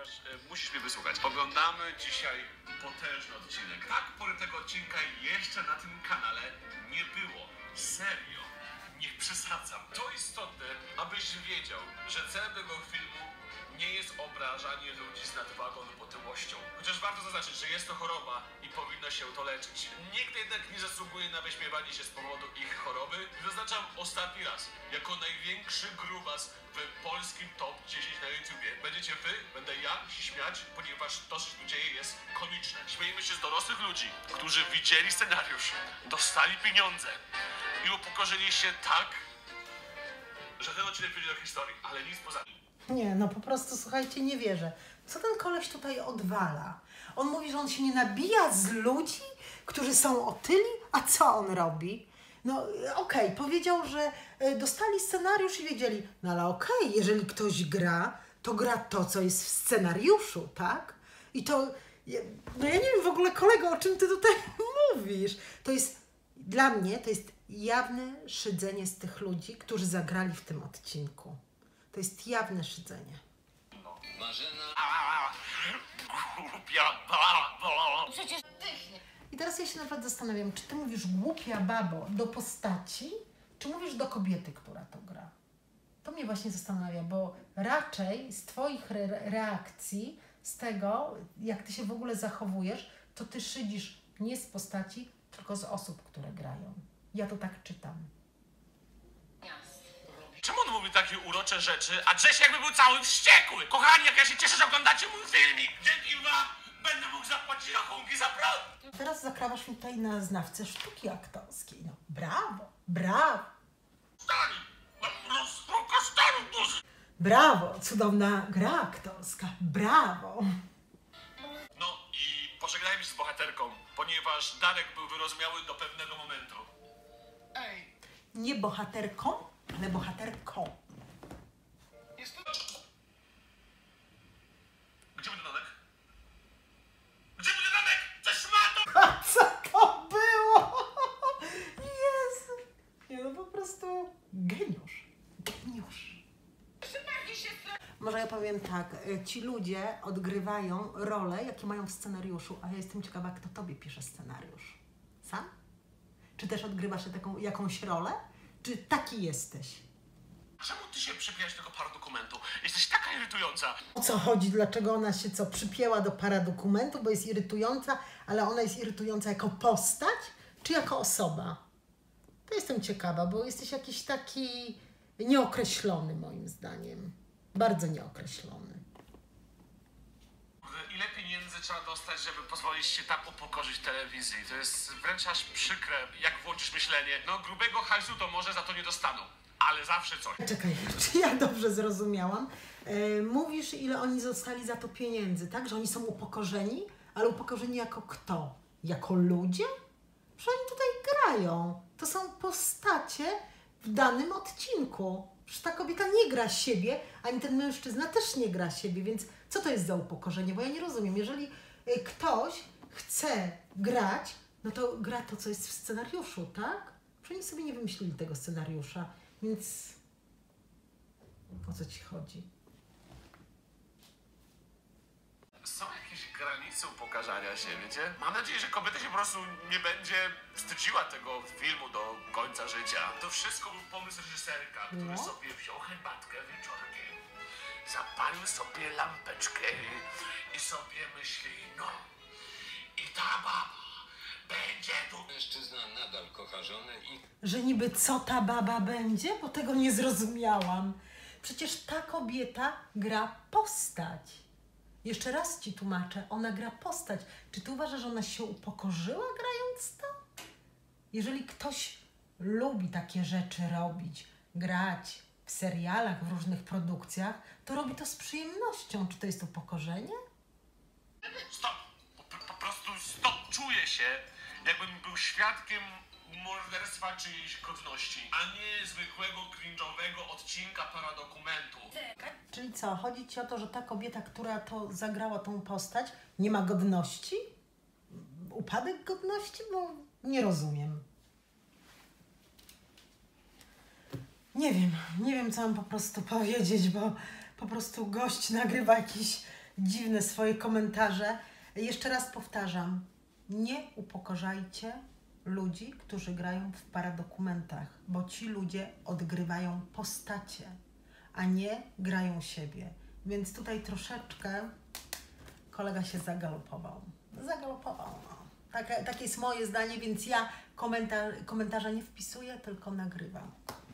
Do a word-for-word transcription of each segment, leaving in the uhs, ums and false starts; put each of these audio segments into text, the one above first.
ponieważ e, musisz mnie wysłuchać. Oglądamy dzisiaj potężny odcinek. Tak, pory tego odcinka jeszcze na tym kanale nie było. Serio. Nie przesadzam. To istotne, abyś wiedział, że celem tego filmu nie jest obrażanie ludzi z nadwagą lub otyłością. Chociaż warto zaznaczyć, że jest to choroba i powinno się to leczyć. Nikt jednak nie zasługuje na wyśmiewanie się z powodu ich choroby. Zaznaczam ostatni raz, jako największy grubas w polskim top dziesięć na YouTubie. Będziecie wy, będę ja się śmiać, ponieważ to, co się tu dzieje, jest komiczne. Śmiejemy się z dorosłych ludzi, którzy widzieli scenariusz, dostali pieniądze i upokorzyli się tak, że ten odcinek pójdzie do historii, ale nic poza tym. Nie, no po prostu, słuchajcie, nie wierzę. Co ten koleś tutaj odwala? On mówi, że on się nie nabija z ludzi, którzy są otyli, a co on robi? No okej, okay, powiedział, że dostali scenariusz i wiedzieli, no ale okej, okay, jeżeli ktoś gra, to gra to, co jest w scenariuszu, tak? I to, no ja nie wiem w ogóle, kolego, o czym ty tutaj mówisz. To jest, dla mnie, to jest jawne szydzenie z tych ludzi, którzy zagrali w tym odcinku. To jest jawne szydzenie. Marzena. Przecież I teraz ja się naprawdę zastanawiam, czy ty mówisz głupia babo do postaci, czy mówisz do kobiety, która to gra? To mnie właśnie zastanawia, bo raczej z twoich re reakcji, z tego, jak ty się w ogóle zachowujesz, to ty szydzisz nie z postaci, tylko z osób, które grają. Ja to tak czytam. Czemu on mówi takie urocze rzeczy, a Grześ jakby był cały wściekły? Kochani, jak ja się cieszę, że oglądacie mój filmik. Dzięki wam będę mógł zapłacić rachunki za prąd. Teraz zakrawasz mi tutaj na znawcę sztuki aktorskiej. No brawo, brawo. Stary, rozstruka stary duży. Brawo, cudowna gra aktorska, brawo. No i pożegnajmy się z bohaterką, ponieważ Darek był wyrozumiały do pewnego momentu. Ej, Nie bohaterką, ale bohaterką. jest to... Gdzie był Danek? Gdzie był Danek? Ty szmato! A co to było? Jezu. Nie, no po prostu geniusz. Geniusz. Może ja powiem tak, ci ludzie odgrywają role, jakie mają w scenariuszu, a ja jestem ciekawa, kto tobie pisze scenariusz. Sam? Czy też odgrywasz taką jakąś rolę? Czy taki jesteś? Czemu ty się przypijasz do tego paradokumentu? Jesteś taka irytująca. O co chodzi? Dlaczego ona się co przypięła do paradokumentu, bo jest irytująca, ale ona jest irytująca jako postać, czy jako osoba? To jestem ciekawa, bo jesteś jakiś taki nieokreślony moim zdaniem. Bardzo nieokreślony. Ile pieniędzy trzeba dostać, żeby pozwolić się tak upokorzyć telewizji? To jest wręcz aż przykre, jak włączysz myślenie. No grubego hajsu to może za to nie dostaną, ale zawsze coś. Czekaj, czy ja dobrze zrozumiałam? E, mówisz, ile oni zostali za to pieniędzy, tak? Że oni są upokorzeni, ale upokorzeni jako kto? Jako ludzie? Że oni tutaj grają. To są postacie w danym odcinku. Przecież ta kobieta nie gra siebie, ani ten mężczyzna też nie gra siebie, więc co to jest za upokorzenie? Bo ja nie rozumiem. Jeżeli ktoś chce grać, no to gra to, co jest w scenariuszu, tak? Przecież oni sobie nie wymyślili tego scenariusza, więc o co ci chodzi? Są jakieś granice upokarzania się, wiecie? Mam nadzieję, że kobieta się po prostu nie będzie wstydziła tego filmu do końca życia. To wszystko był pomysł reżyserka, który No. sobie wziął herbatkę wieczorkiem, zapalił sobie lampeczkę i sobie myśli, no i ta baba będzie tu. Mężczyzna nadal kocha żonę i... Że niby co ta baba będzie? Bo tego nie zrozumiałam. Przecież ta kobieta gra postać. Jeszcze raz ci tłumaczę, ona gra postać. Czy ty uważasz, że ona się upokorzyła grając to? Jeżeli ktoś lubi takie rzeczy robić, grać w serialach, w różnych produkcjach, to robi to z przyjemnością. Czy to jest upokorzenie? Stop! Po, po prostu stop! Czuję się, jakbym był świadkiem morderstwa czyjejś godności, a nie zwykłego cringe'owego odcinka paradokumentu. Czyli co, chodzi ci o to, że ta kobieta, która to zagrała tą postać, nie ma godności? Upadek godności? Bo nie rozumiem. Nie wiem, nie wiem, co mam po prostu powiedzieć, bo po prostu gość nagrywa jakiś dziwne swoje komentarze. Jeszcze raz powtarzam, nie upokarzajcie ludzi, którzy grają w paradokumentach, bo ci ludzie odgrywają postacie, a nie grają siebie. Więc tutaj troszeczkę kolega się zagalopował. Zagalopował, no. Takie, takie jest moje zdanie, więc ja komentar, komentarza nie wpisuję, tylko nagrywam.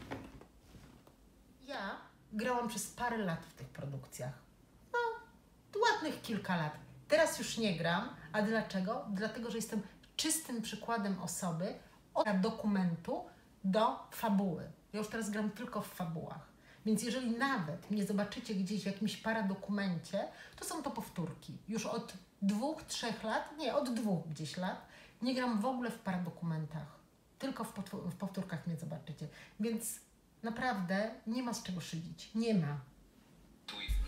Ja grałam przez parę lat w tych produkcjach. No, ładnych kilka lat. Teraz już nie gram. A dlaczego? Dlatego, że jestem czystym przykładem osoby od dokumentu do fabuły. Ja już teraz gram tylko w fabułach. Więc jeżeli nawet mnie zobaczycie gdzieś w jakimś paradokumencie, to są to powtórki. Już od dwóch, trzech lat, nie, od dwóch gdzieś lat, nie gram w ogóle w paradokumentach. Tylko w, w powtórkach mnie zobaczycie. Więc naprawdę nie ma z czego szydzić. Nie ma. Twój